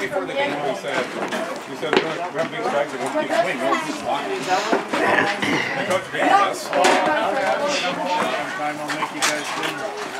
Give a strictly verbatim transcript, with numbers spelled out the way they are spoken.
before the game, we said, we said, we're going to have big strikes and we'll keep swinging. We'll just walk. The coach beat us. Time I'll make you guys swing.